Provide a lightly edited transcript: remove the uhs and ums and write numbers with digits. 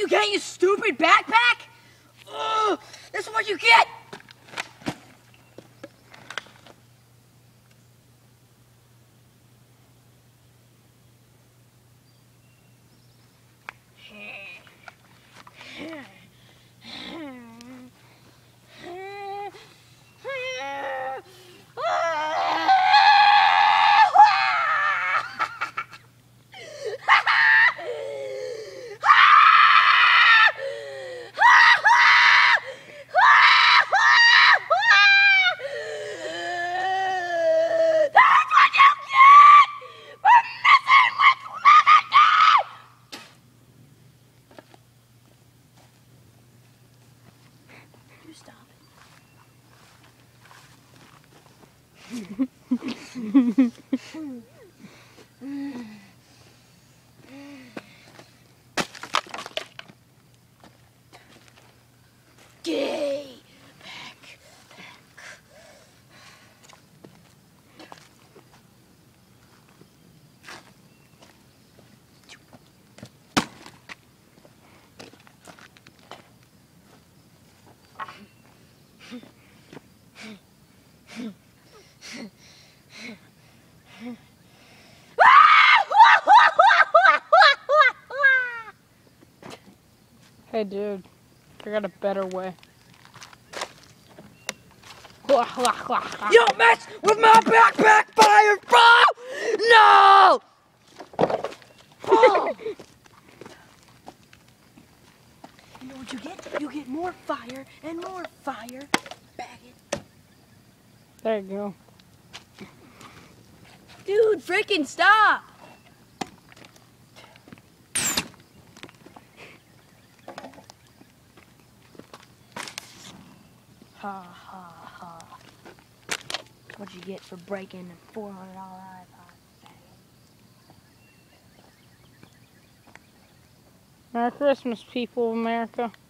you get, you stupid backpack? Ugh, this is what you get! Stop it. Gay back. Hey dude, I got a better way. You don't mess with my backpack, Firefly! No! Oh. You know what you get? You get more fire and more fire. Bag it. There you go. Dude, freaking stop! Ha ha ha. What'd you get for breaking a $400 iPod? Merry Christmas, people of America.